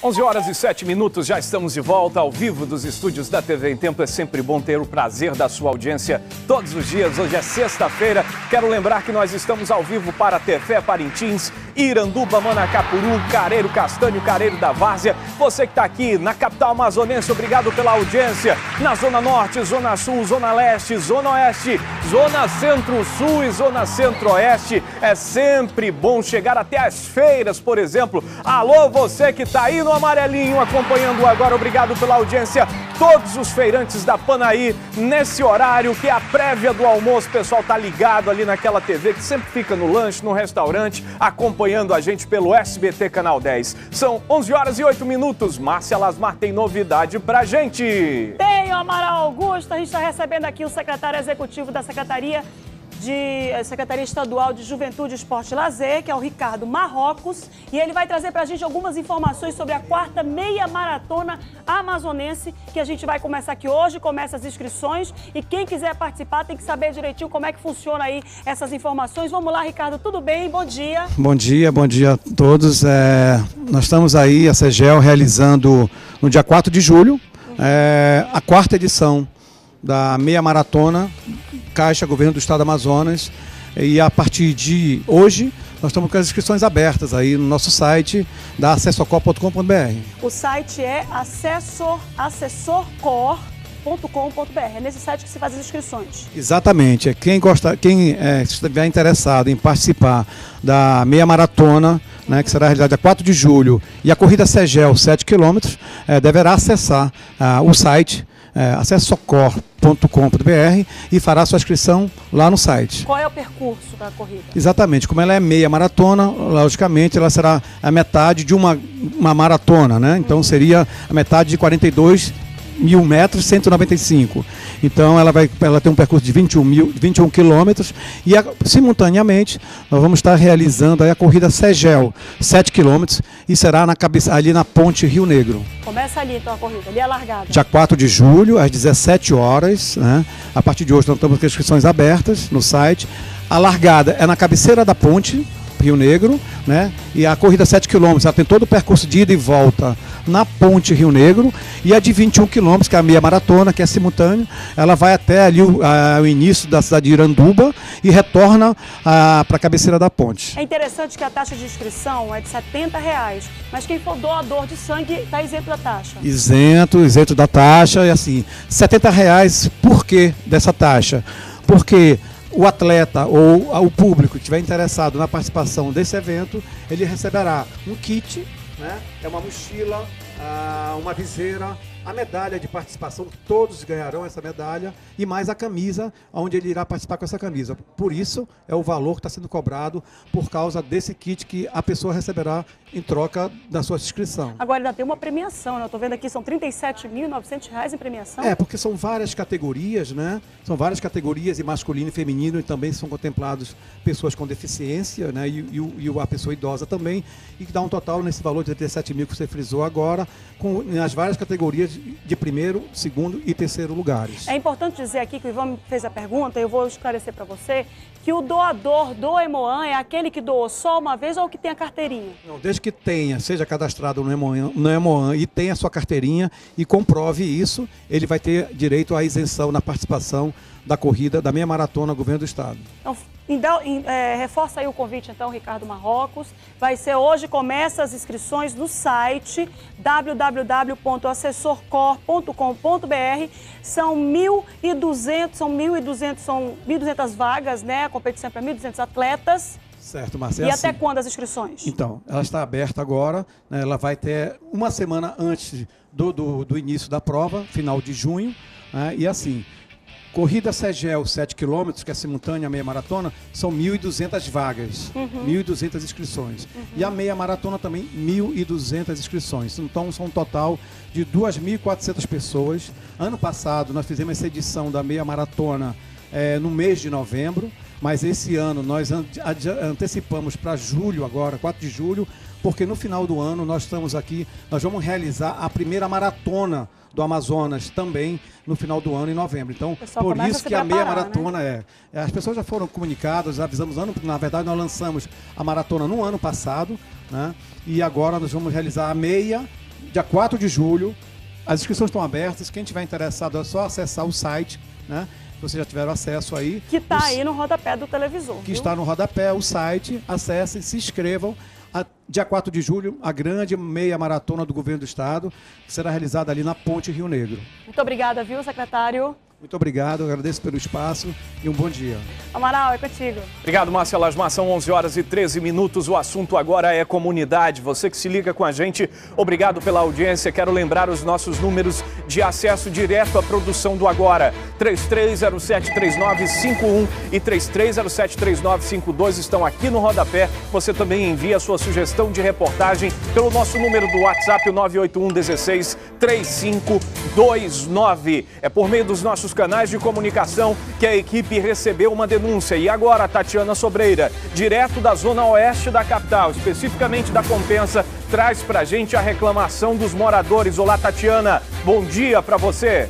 11 horas e 7 minutos, já estamos de volta ao vivo dos estúdios da TV em Tempo. É sempre bom ter o prazer da sua audiência todos os dias. Hoje é sexta-feira. Quero lembrar que nós estamos ao vivo para Tefé, Parintins, Iranduba, Manacapuru, Careiro Castanho, Careiro da Várzea. Você que está aqui na capital amazonense, obrigado pela audiência. Na Zona Norte, Zona Sul, Zona Leste, Zona Oeste, Zona Centro-Sul e Zona Centro-Oeste. É sempre bom chegar até as feiras, por exemplo. Alô, você que está aí no amarelinho acompanhando agora, obrigado pela audiência. Todos os feirantes da Panaí, nesse horário que é a prévia do almoço, o pessoal tá ligado ali naquela TV que sempre fica no lanche, no restaurante, acompanhando a gente pelo SBT Canal 10. São 11 horas e 8 minutos. Márcia Lasmar tem novidade pra gente. Tem, Amaral Augusto, a gente está recebendo aqui o secretário executivo da Secretaria Estadual de Juventude, Esporte e Lazer, que é o Ricardo Marrocos, e ele vai trazer para a gente algumas informações sobre a 4ª Meia Maratona Amazonense, que a gente vai começar aqui hoje, começa as inscrições, e quem quiser participar tem que saber direitinho como é que funciona aí essas informações. Vamos lá, Ricardo, tudo bem? Bom dia. Bom dia a todos. Nós estamos aí, a CEGEL, realizando no dia 4 de julho, a 4ª edição da Meia Maratona Caixa Governo do Estado do Amazonas, e a partir de hoje nós estamos com as inscrições abertas aí no nosso site da acessorcor.com.br. O site é assessorcor.com.br, é nesse site que se faz as inscrições. Exatamente, quem estiver interessado em participar da Meia Maratona, que será realizada dia 4 de julho, e a corrida CEGEL 7 km, deverá acessar o site acessorcor.com.br e fará sua inscrição lá no site. Qual é o percurso da corrida? Exatamente, como ela é meia maratona, logicamente ela será a metade de uma maratona, né? Então seria a metade de 42.000 metros, 195. Então ela tem um percurso de 21 quilômetros e simultaneamente nós vamos estar realizando aí a corrida CEGEL, 7 quilômetros, e será ali na Ponte Rio Negro. Começa ali então a corrida, ali é a largada. Dia 4 de julho, às 17 horas, né? A partir de hoje nós estamos com inscrições abertas no site. A largada é na cabeceira da Ponte Rio Negro, né? E a corrida 7 km, ela tem todo o percurso de ida e volta na Ponte Rio Negro, e a de 21 km, que é a meia maratona, que é simultânea, ela vai até ali o início da cidade de Iranduba e retorna para a cabeceira da ponte. É interessante que a taxa de inscrição é de R$70, mas quem for doador de sangue está isento da taxa. Isento da taxa, e assim, R$70, por que dessa taxa? Porque o atleta ou o público que estiver interessado na participação desse evento, ele receberá um kit, né? É uma mochila, uma viseira, a medalha de participação, que todos ganharão essa medalha, e mais a camisa, onde ele irá participar com essa camisa. Por isso, é o valor que está sendo cobrado por causa desse kit que a pessoa receberá em troca da sua inscrição. Agora ainda tem uma premiação, né? Eu estou vendo aqui, são R$37.900 em premiação. Porque são várias categorias, né? São várias categorias, e masculino e feminino, e também são contemplados pessoas com deficiência, né? E a pessoa idosa também, e que dá um total nesse valor de 37 mil que você frisou agora, com as várias categorias de primeiro, segundo e terceiro lugares. É importante dizer aqui que o Ivan me fez a pergunta, eu vou esclarecer para você, que o doador do Hemoan é aquele que doou só uma vez ou que tem a carteirinha? Não, desde que seja cadastrado no Hemoan e tenha a sua carteirinha e comprove isso, ele vai ter direito à isenção na participação da corrida da meia maratona Governo do Estado. Então, reforça aí o convite, então, Ricardo Marrocos. Vai ser hoje, começa as inscrições no site www.assessorcor.com.br. São 1.200 vagas, né? A competição é para 1.200 atletas. Certo, Marcelo. E até quando as inscrições? Então, ela está aberta agora, né? Ela vai ter uma semana antes do início da prova, final de junho, né? E assim, corrida CEGEL 7 km, que é simultânea à meia maratona, são 1.200 vagas, 1.200 inscrições. E a meia maratona também, 1.200 inscrições. Então, são um total de 2.400 pessoas. Ano passado, nós fizemos essa edição da meia maratona no mês de novembro, mas esse ano nós antecipamos para julho agora, 4 de julho, porque no final do ano nós vamos realizar a primeira maratona do Amazonas também no final do ano, em novembro. Então, por isso que a meia maratona, né? As pessoas já foram comunicadas, avisamos, na verdade nós lançamos a maratona no ano passado, né? E agora nós vamos realizar a meia dia 4 de julho. As inscrições estão abertas. Quem tiver interessado é só acessar o site, né? Vocês já tiveram acesso aí. Que está aí no rodapé do televisor. Que está no rodapé, o site. Acessem, se inscrevam. Dia 4 de julho, a grande meia maratona do Governo do Estado, que será realizada ali na Ponte Rio Negro. Muito obrigada, viu, secretário? Muito obrigado, agradeço pelo espaço e um bom dia. Amaral, é contigo. Obrigado, Márcia Lasmar. São 11 horas e 13 minutos. O assunto agora é comunidade. Você que se liga com a gente, obrigado pela audiência. Quero lembrar os nossos números de acesso direto à produção do Agora. 33073951 e 33073952 estão aqui no rodapé. Você também envia a sua sugestão de reportagem pelo nosso número do WhatsApp, o 981163529. É por meio dos nossos canais de comunicação que a equipe recebeu uma denúncia. E agora, Tatiana Sobreira, direto da zona oeste da capital, especificamente da Compensa, traz pra gente a reclamação dos moradores. Olá, Tatiana, bom dia pra você.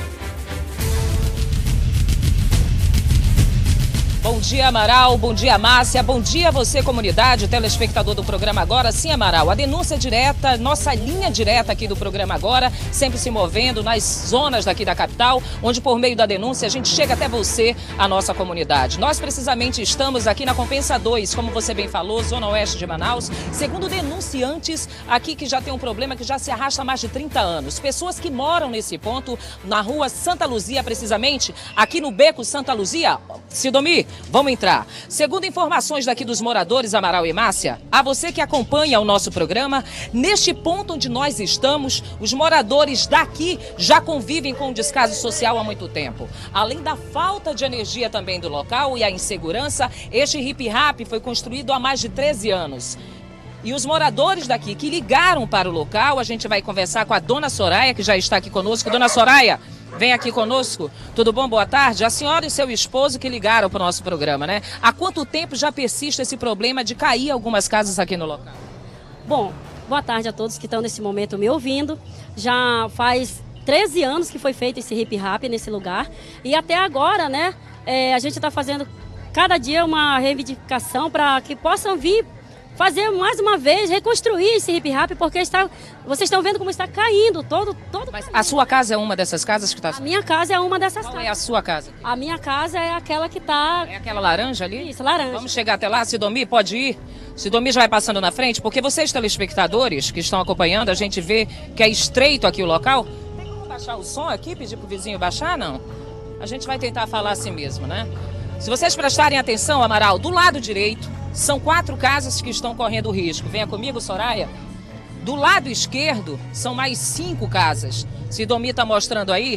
Bom dia, Amaral. Bom dia, Márcia. Bom dia a você, comunidade, telespectador do programa Agora. Sim, Amaral, a denúncia direta, nossa linha direta aqui do programa Agora, sempre se movendo nas zonas daqui da capital, onde por meio da denúncia a gente chega até você, a nossa comunidade. Nós precisamente estamos aqui na Compensa 2, como você bem falou, zona oeste de Manaus, segundo denunciantes aqui que já tem um problema que já se arrasta há mais de 30 anos. Pessoas que moram nesse ponto, na rua Santa Luzia, precisamente, aqui no Beco Santa Luzia. Sidomir, vamos entrar. Segundo informações daqui dos moradores, Amaral e Márcia, a você que acompanha o nosso programa, neste ponto onde nós estamos, os moradores daqui já convivem com o descaso social há muito tempo. Além da falta de energia também do local e a insegurança, este hip-rap foi construído há mais de 13 anos. E os moradores daqui que ligaram para o local, a gente vai conversar com a dona Soraya, que já está aqui conosco. Dona Soraya, vem aqui conosco. Tudo bom? Boa tarde. A senhora e seu esposo que ligaram para o nosso programa, né? Há quanto tempo já persiste esse problema de cair algumas casas aqui no local? Bom, boa tarde a todos que estão nesse momento me ouvindo. Já faz 13 anos que foi feito esse hip-rap nesse lugar. E até agora, né, a gente está fazendo cada dia uma reivindicação para que possam vir fazer mais uma vez, reconstruir esse hip-rap, porque vocês estão vendo como está caindo todo. Mas a sua casa é uma dessas casas que está... A minha casa é uma dessas casas. Qual é a sua casa? A minha casa é aquela que está... É aquela laranja ali? Isso, laranja. Vamos chegar até lá, Sidomir, pode ir? Sidomir já vai passando na frente, porque vocês telespectadores que estão acompanhando, a gente vê que é estreito aqui o local. Tem como baixar o som aqui, pedir pro vizinho baixar, não? A gente vai tentar falar assim mesmo, né? Se vocês prestarem atenção, Amaral, do lado direito, são 4 casas que estão correndo risco. Venha comigo, Soraya. Do lado esquerdo, são mais 5 casas. Sidomir está mostrando aí.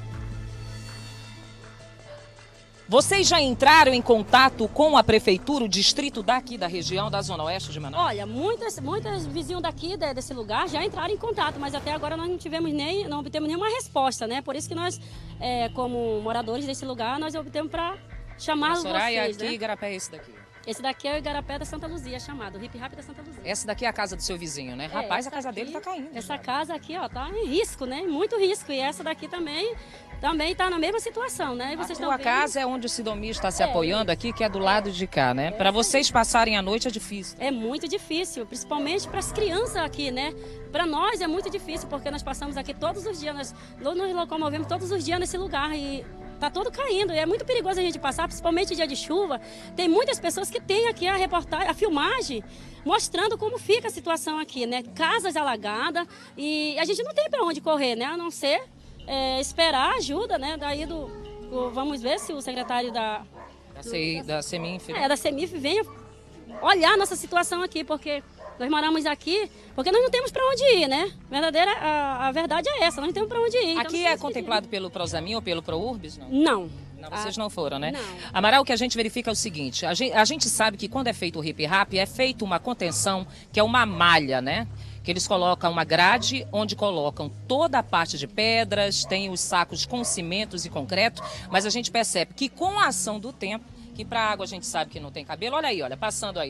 Vocês já entraram em contato com a prefeitura, o distrito daqui da região, da zona oeste de Manaus? Olha, muitas vizinhos daqui desse lugar já entraram em contato, mas até agora nós não obtemos nenhuma resposta, né? Por isso que nós, como moradores desse lugar, nós obtemos para chamar vocês, Soraya, aqui, né? Igarapé é esse daqui. Esse daqui é o Igarapé da Santa Luzia, chamado o hip-rap da Santa Luzia. Essa daqui é a casa do seu vizinho, né? Rapaz, a casa aqui, dele tá caindo. Essa casa aqui, ó, tá em risco, né? Muito risco. E essa daqui também tá na mesma situação, né? E vocês a sua casa é onde o Sidomir está se apoiando aqui, que é do lado de cá, né? Para vocês passarem a noite é difícil. É muito difícil, principalmente para as crianças aqui, né? Para nós é muito difícil, porque nós passamos aqui todos os dias, nós nos locomovemos todos os dias nesse lugar e tá todo caindo. E é muito perigoso a gente passar, principalmente dia de chuva. Tem muitas pessoas que têm aqui a reportagem, a filmagem, mostrando como fica a situação aqui, né? Casas alagadas e a gente não tem para onde correr, né? A não ser esperar ajuda, né? Daí vamos ver se o secretário da CEMIF. Da CEMIF venha olhar a nossa situação aqui, porque nós moramos aqui, porque nós não temos para onde ir, né? A verdade é essa, nós não temos para onde ir. Aqui então, é contemplado pelo Prosamin ou pelo ProUrbis, não? Não. Não, vocês não foram, né? Não. Amaral, o que a gente verifica é o seguinte, a gente sabe que quando é feito o hip-rap, é feito uma contenção, que é uma malha, né? Que eles colocam uma grade onde colocam toda a parte de pedras, tem os sacos com cimentos e concreto, mas a gente percebe que com a ação do tempo, que para água a gente sabe que não tem cabelo, olha aí, olha, passando aí, ó.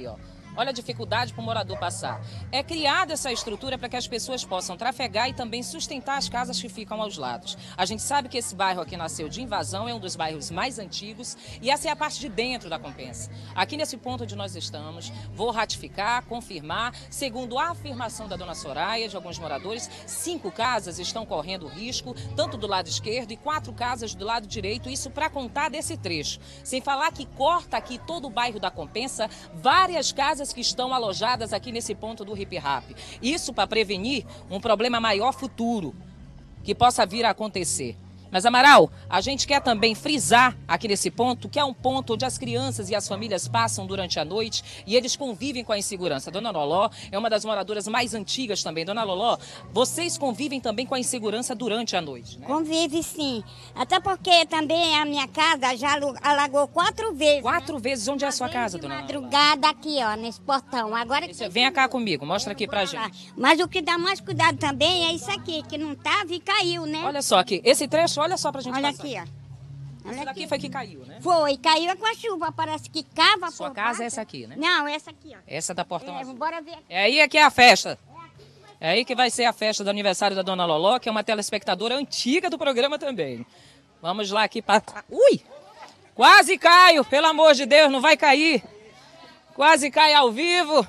Olha a dificuldade para o morador passar. É criada essa estrutura para que as pessoas possam trafegar e também sustentar as casas que ficam aos lados. A gente sabe que esse bairro aqui nasceu de invasão, é um dos bairros mais antigos e essa é a parte de dentro da Compensa. Aqui nesse ponto onde nós estamos, vou ratificar, confirmar, segundo a afirmação da dona Soraya, de alguns moradores, 5 casas estão correndo risco, tanto do lado esquerdo e 4 casas do lado direito, isso para contar desse trecho. Sem falar que corta aqui todo o bairro da Compensa, várias casas que estão alojadas aqui nesse ponto do Hip Rap. Isso para prevenir um problema maior futuro que possa vir a acontecer. Mas, Amaral, a gente quer também frisar aqui nesse ponto, que é um ponto onde as crianças e as famílias passam durante a noite e eles convivem com a insegurança. Dona Loló é uma das moradoras mais antigas também. Dona Loló, vocês convivem também com a insegurança durante a noite, né? Convive, sim. Até porque também a minha casa já alagou 4 vezes. 4 vezes? Onde é a sua casa, dona Loló? Madrugada aqui, ó, nesse portão. Agora Venha cá comigo, mostra aqui pra gente. Mas o que dá mais cuidado também é isso aqui, que não tava e caiu, né? Olha só aqui, esse trecho, olha só pra gente Olha passar. aqui, ó. Esse daqui foi que caiu, né? Foi, caiu com a chuva, parece que cava Sua por casa baixo. é essa aqui, né? Não, essa aqui, ó. Essa da Portão Azul. Bora ver aqui. É aí que é a festa. É aí que vai ser a festa do aniversário da Dona Loló, que é uma telespectadora antiga do programa também. Vamos lá aqui para... Ui! Quase caio, pelo amor de Deus, não vai cair. Quase cai ao vivo.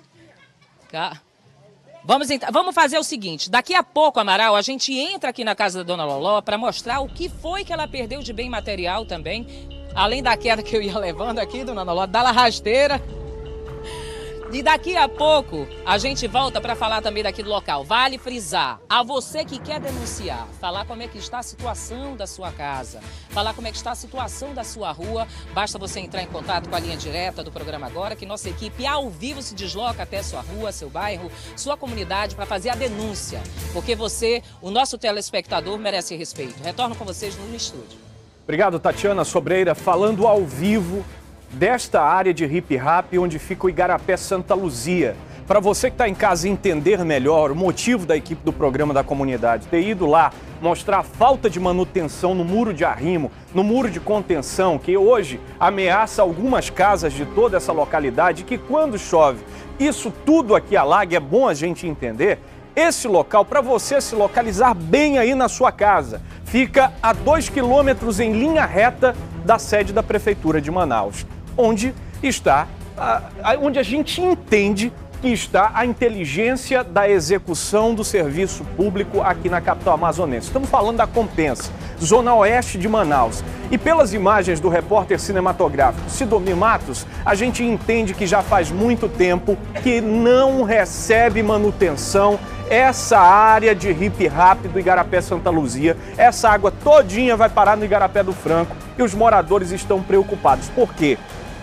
Vamos fazer o seguinte, daqui a pouco, Amaral, a gente entra aqui na casa da Dona Loló para mostrar o que foi que ela perdeu de bem material também, além da queda que eu ia levando aqui, Dona Loló, da rasteira. E daqui a pouco a gente volta para falar também daqui do local. Vale frisar, a você que quer denunciar, falar como é que está a situação da sua casa, falar como é que está a situação da sua rua, basta você entrar em contato com a linha direta do programa agora, que nossa equipe ao vivo se desloca até sua rua, seu bairro, sua comunidade para fazer a denúncia, porque você, o nosso telespectador, merece respeito. Retorno com vocês no estúdio. Obrigado, Tatiana Sobreira, falando ao vivo desta área de Hip Rap, onde fica o Igarapé Santa Luzia. Para você que está em casa entender melhor o motivo da equipe do programa da comunidade ter ido lá mostrar a falta de manutenção no muro de arrimo, no muro de contenção, que hoje ameaça algumas casas de toda essa localidade, que quando chove, isso tudo aqui alaga, é bom a gente entender. Esse local, para você se localizar bem aí na sua casa, fica a 2 quilômetros em linha reta da sede da Prefeitura de Manaus, onde está, onde a gente entende que está a inteligência da execução do serviço público aqui na capital amazonense. Estamos falando da Compensa, zona oeste de Manaus. E pelas imagens do repórter cinematográfico Sidomir Matos, a gente entende que já faz muito tempo que não recebe manutenção essa área de Hip Rap do Igarapé Santa Luzia. Essa água todinha vai parar no Igarapé do Franco e os moradores estão preocupados. Por quê?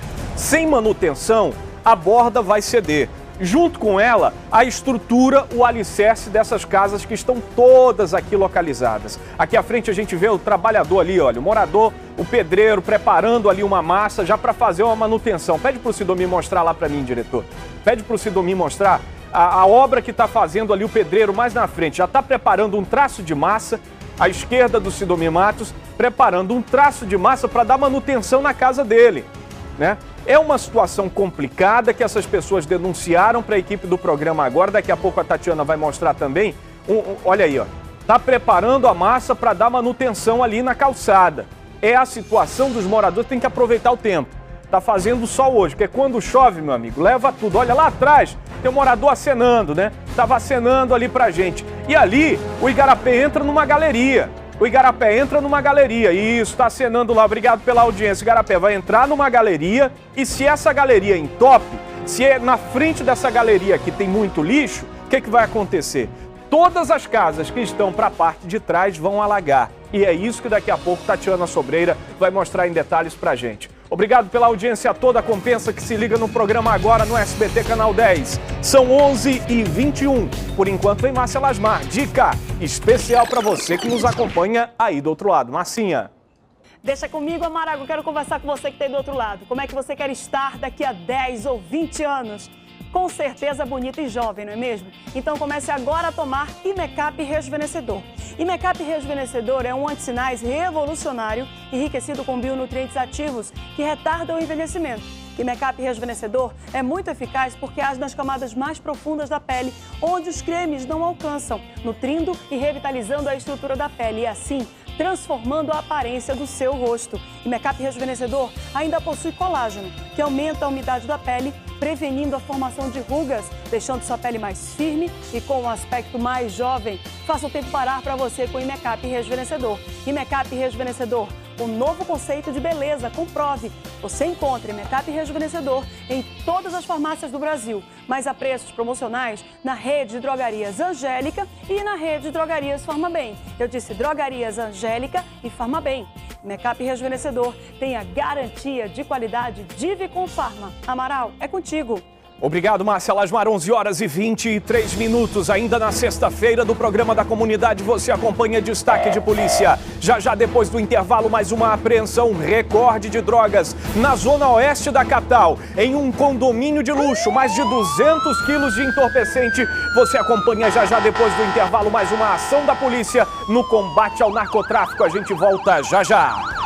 Sem manutenção, a borda vai ceder. Junto com ela, a estrutura, o alicerce dessas casas que estão todas aqui localizadas. Aqui à frente a gente vê o trabalhador ali, olha, o morador, o pedreiro, preparando ali uma massa já para fazer uma manutenção. Pede para o Sidomir mostrar lá para mim, diretor. Pede para o Sidomir mostrar a obra que está fazendo ali o pedreiro mais na frente. Já está preparando um traço de massa, à esquerda do Sidomir Matos, preparando um traço de massa para dar manutenção na casa dele, né? É uma situação complicada que essas pessoas denunciaram para a equipe do programa agora. Daqui a pouco a Tatiana vai mostrar também. Olha aí, ó. Tá preparando a massa para dar manutenção ali na calçada. É a situação dos moradores, tem que aproveitar o tempo. Tá fazendo sol hoje, porque quando chove, meu amigo, leva tudo. Olha lá atrás, tem um morador acenando, né? Tava acenando ali pra gente. E ali, o Igarapé entra numa galeria. O Igarapé entra numa galeria, isso, está acenando lá, obrigado pela audiência. O Igarapé vai entrar numa galeria e se essa galeria entope, se é na frente dessa galeria aqui tem muito lixo, o que vai acontecer? Todas as casas que estão para a parte de trás vão alagar. E é isso que daqui a pouco Tatiana Sobreira vai mostrar em detalhes pra gente. Obrigado pela audiência toda, a Compensa que se liga no programa agora no SBT Canal 10. São 11h21. Por enquanto vem Márcia Lasmar. Dica especial para você que nos acompanha aí do outro lado. Marcinha. Deixa comigo, Amarago, quero conversar com você que está aí do outro lado. Como é que você quer estar daqui a 10 ou 20 anos? Com certeza bonita e jovem, não é mesmo? Então comece agora a tomar Imecap Rejuvenescedor. Imecap Rejuvenescedor é um antissinais revolucionário enriquecido com bionutrientes ativos que retardam o envelhecimento. que Make-up Rejuvenescedor é muito eficaz porque age nas camadas mais profundas da pele, onde os cremes não alcançam, nutrindo e revitalizando a estrutura da pele e assim transformando a aparência do seu rosto. E Make-up Rejuvenescedor ainda possui colágeno, que aumenta a umidade da pele, prevenindo a formação de rugas, deixando sua pele mais firme e com um aspecto mais jovem. Faça o tempo parar para você com o Make-up Rejuvenescedor. E Make-up Rejuvenescedor, um novo conceito de beleza, comprove. Você encontra Make-up Rejuvenescedor em todas as farmácias do Brasil, mas a preços promocionais na rede de drogarias Angélica e na rede de drogarias Farmabem. Eu disse drogarias Angélica e Farmabem. Make-up Rejuvenescedor tem a garantia de qualidade Divi com Farma. Amaral, é contigo. Obrigado, Márcia Lasmar, 11h23. Ainda na sexta-feira do programa da comunidade, você acompanha destaque de polícia. Já depois do intervalo, mais uma apreensão recorde de drogas na zona oeste da capital. Em um condomínio de luxo, mais de 200 quilos de entorpecente. Você acompanha já depois do intervalo, mais uma ação da polícia no combate ao narcotráfico. A gente volta já.